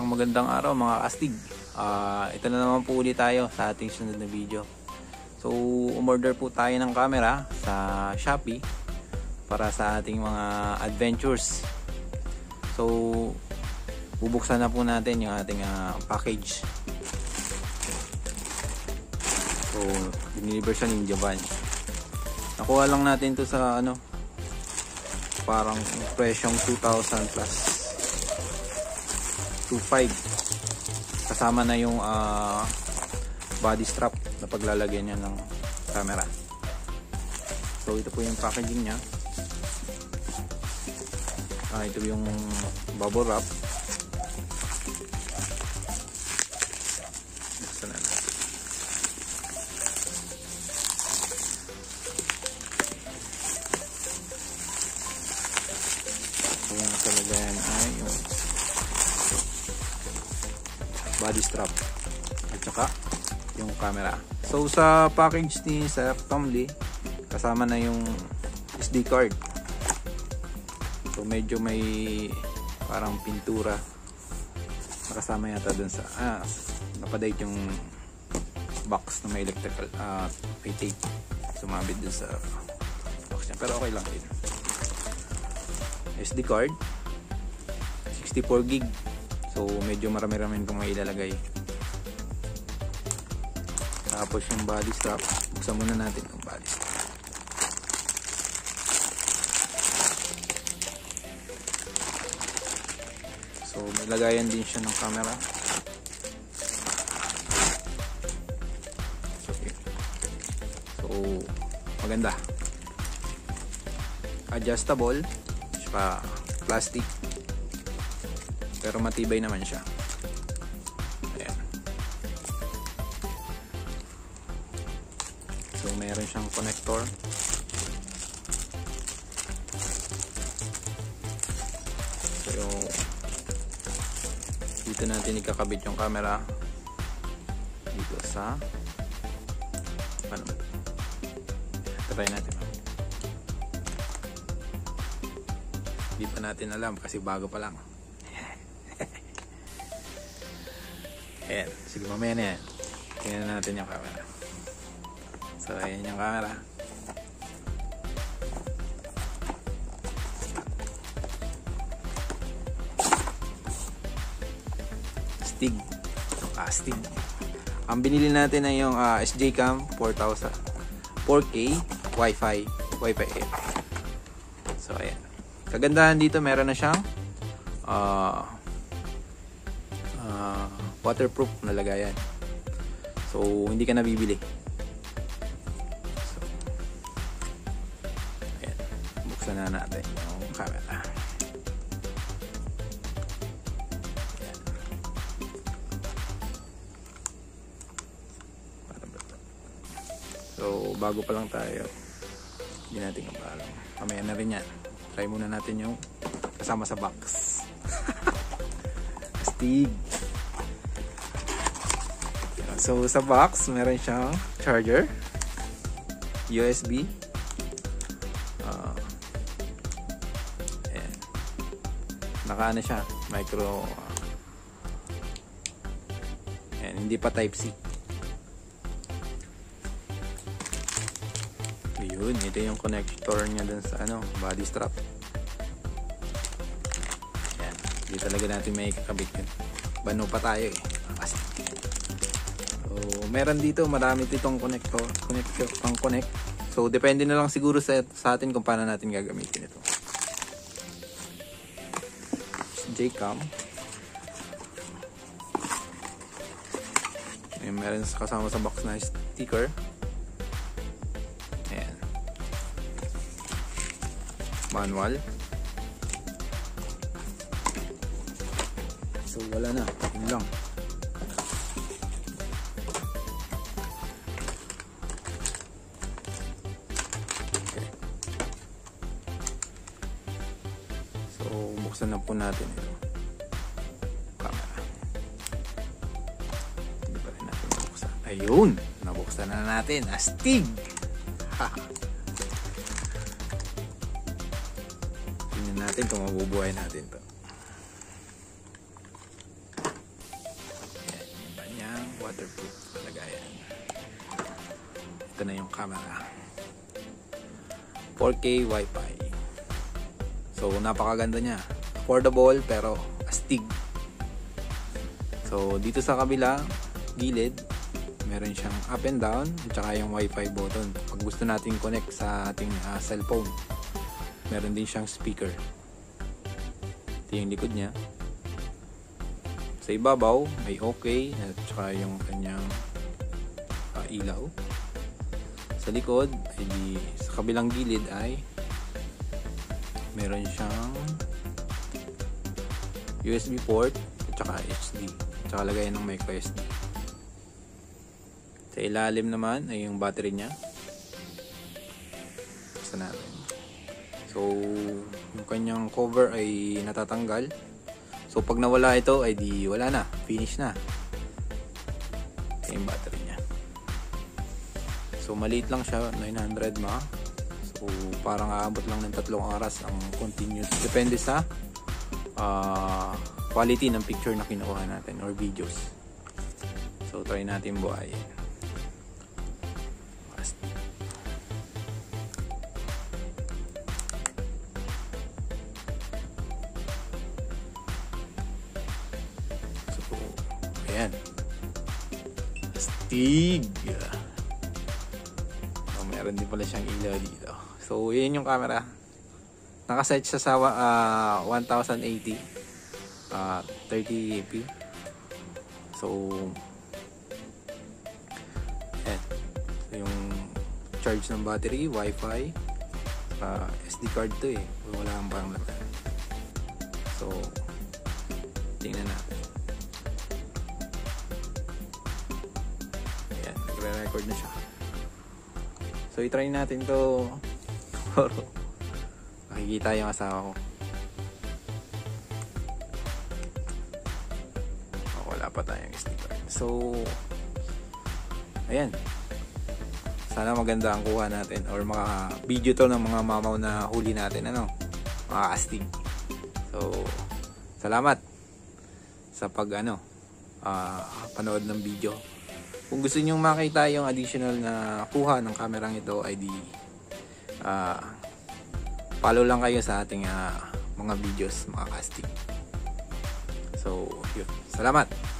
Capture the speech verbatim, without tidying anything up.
magandang araw mga kastig. uh, Ito na naman po ulit tayo sa ating sunod na video. So umorder po tayo ng camera sa Shopee para sa ating mga adventures. So bubuksan na po natin yung ating uh, package. So diniliver siya ng Japan. Nakuha lang natin to sa ano, parang presyong two thousand plus two five, kasama na yung uh, body strap na paglalagyan niya ng camera. So ito po yung packaging niya. Ah, ito yung bubble wrap. Buksan na natin. So yung nakalagayan ay yung body strap at saka yung camera. So sa package ni Sir Tom Lee, kasama na yung S D card. So medyo may parang pintura nakasama yata dun sa ah, napadate yung box na may electrical uh, may tape sumabit dun sa box niya, pero okay lang din. S D card sixty-four gig. So medyo marami-rami itong may ilalagay. Tapos yung body strap, buksan muna natin yung body strap. So may lagayan din siya ng camera. Okay. So maganda, adjustable, saka plastic, pero matibay naman siya. Ayan. So meron siyang connector. So yung dito natin ikakabit yung camera dito sa ano ba? Try natin. Hindi pa natin alam kasi bago pa lang. Ayan, sige mamaya na yan. Tingnan natin yung camera. So ayan yung camera. Stig. Ah, Stig. Ang binili natin ay yung uh, S J Cam four thousand four K Wi-Fi Wi-Fi eight. So ayan. Kagandahan dito, meron na siyang uh, uh, waterproof na lagayan. So hindi ka nabibili. So ayan. Buksan na natin yung camera. Ayan. So bago pa lang tayo, hindi natin kapalang. Mamaya na rin yan. Try muna natin yung kasama sa box. Astig. So sa box meron siyang charger, U S B, uh, ayan. Naka ano siya, micro, uh, ayan, hindi pa type C. Yun, ito yung connector niya dun sa ano, body strap. Ayan, hindi talaga natin may kakabit yun. Bano pa tayo eh. Kasi so, meron dito marami ditong connector, connector pang connect. So depende na lang siguro sa, sa atin kung paano natin gagamitin ito. J-Cam. May meron kasama sa box na sticker. Ayan. Manual. So wala na, yun lang. Buksan na po natin ito. Camera. Hindi pa rin natin nabuksan. Ayun! Nabuksan na natin. Astig! Ha! Tingnan natin kung mabubuhay natin ito. waterproof lagayan. Ito na yung camera, four K Wi-Fi. So napakaganda niya, affordable pero astig. So dito sa kabila gilid meron siyang up and down at saka yung Wi-Fi button pag gusto natin connect sa ating uh, cellphone. Meron din siyang speaker. Ito yung likod niya. Sa ibabaw may okay at saka yung kanyang uh, ilaw. Sa likod ay di, sa kabilang gilid ay meron siyang U S B port at saka H D at saka lagayan ng micro S D. Sa ilalim naman ay yung battery niya. Basta natin. So yung kanyang cover ay natatanggal. So pag nawala ito ay di wala na, finish na. Ito yung battery niya. So maliit lang siya, nine hundred mAh. So parang aabot lang ng tatlong oras ang continuous. Depende sa uh, quality ng picture na kinuha natin or videos. So try natin buhayin. Ayan. Astig. So, meron din pala siyang ilaw dito. So, yun yung camera. Nakaset siya sa uh, ten eighty. Uh, thirty p. So, ayan. So, yung charge ng battery, Wi-Fi, uh, S D card to eh. Wala kang parang laman. So, tingnan natin. Record na siya. So i-try natin to. Makikita yung asawa ko. Oh, wala pa tayong S D card. So ayan. Sana maganda ang kuha natin or maka video to ng mga mamaw na huli natin, ano, mga astig. So salamat sa pag ano uh, panood ng video. Kung gusto niyo makita yung additional na kuha ng kamerang ito ay di uh, follow lang kayo sa ating uh, mga videos, mga casting. So yun, salamat.